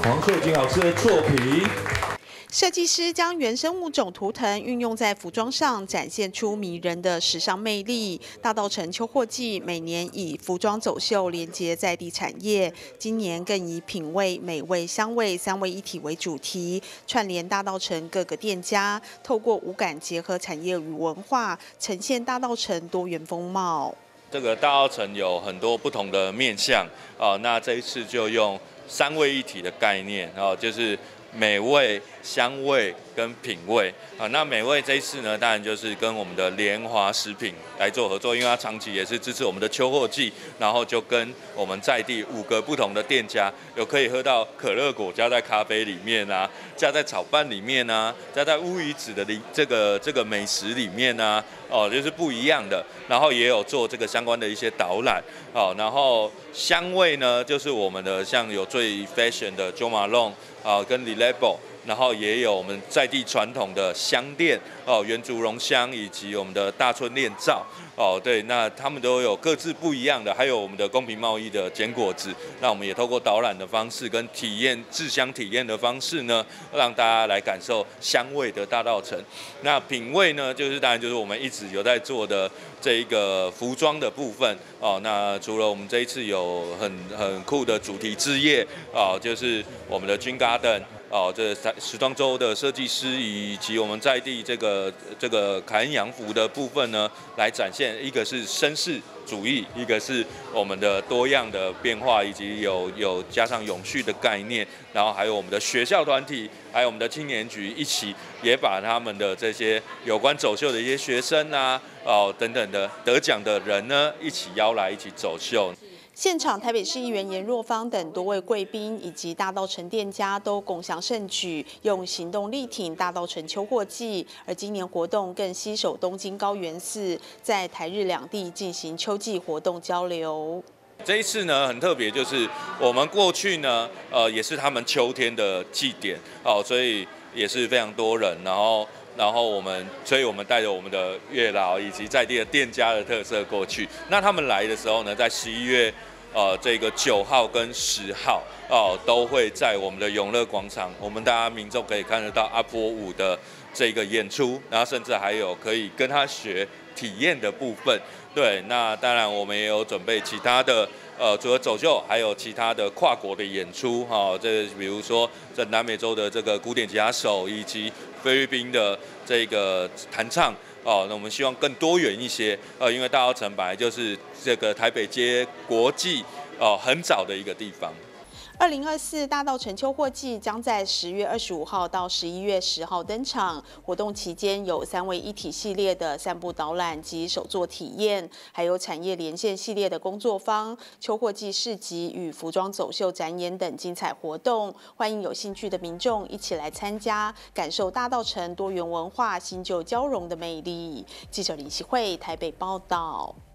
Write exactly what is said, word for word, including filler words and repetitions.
黄秀琴老师的作品。 设计师将原生物种图腾运用在服装上，展现出迷人的时尚魅力。大稻埕秋货季每年以服装走秀连接在地产业，今年更以品味、美味、香味三位一体为主题，串联大稻埕各个店家，透过五感结合产业与文化，呈现大稻埕多元风貌。 这个大稻埕有很多不同的面向啊，那这一次就用三位一体的概念啊，就是 美味、香味跟品味啊，那美味这一次呢，当然就是跟我们的联华食品来做合作，因为它长期也是支持我们的秋货季，然后就跟我们在地五个不同的店家，有可以喝到可乐果加在咖啡里面啊，加在炒饭里面啊，加在乌鱼子的里这个这个美食里面啊，哦，就是不一样的。然后也有做这个相关的一些导览，哦，然后香味呢，就是我们的像有最 fashion 的 Jo Malone 啊，跟 Lilabo。 然后也有我们在地传统的香店哦，原竹榕香以及我们的大春炼造哦，对，那他们都有各自不一样的，还有我们的公平贸易的坚果子，那我们也透过导览的方式跟体验制香体验的方式呢，让大家来感受香味的大稻埕。那品味呢，就是当然就是我们一直有在做的这一个服装的部分哦。那除了我们这一次有很很酷的主题之夜哦，就是我们的Dream Garden。 哦，这时装周的设计师以及我们在地这个这个凯恩洋服的部分呢，来展现一个是绅士主义，一个是我们的多样的变化，以及有有加上永续的概念，然后还有我们的学校团体，还有我们的青年局一起，也把他们的这些有关走秀的一些学生啊，哦等等的得奖的人呢，一起邀来一起走秀。 现场，台北市议员颜若芳等多位贵宾以及大稻埕店家都共襄盛举，用行动力挺大稻埕秋货季。而今年活动更携手东京高原寺，在台日两地进行秋季活动交流。 这一次呢很特别，就是我们过去呢，呃，也是他们秋天的祭典哦，所以也是非常多人，然后。 然后我们，所以我们带着我们的月老以及在地的店家的特色过去。那他们来的时候呢，在十一月，呃，这个九号跟十号哦，都会在我们的永乐广场，我们大家民众可以看得到阿波舞的这个演出，然后甚至还有可以跟他学体验的部分。对，那当然我们也有准备其他的。 呃，除了走秀，还有其他的跨国的演出，哈、哦，这比如说在南美洲的这个古典吉他手，以及菲律宾的这个弹唱，哦，那我们希望更多元一些，呃，因为大稻埕本来就是这个台北街国际哦很早的一个地方。 二零二四大稻埕秋货季将在十月二十五号到十一月十号登场。活动期间有三位一体系列的散步导览及手作体验，还有产业连线系列的工作坊、秋货季市集与服装走秀展演等精彩活动。欢迎有兴趣的民众一起来参加，感受大稻埕多元文化新旧交融的魅力。记者李希慧台北报道。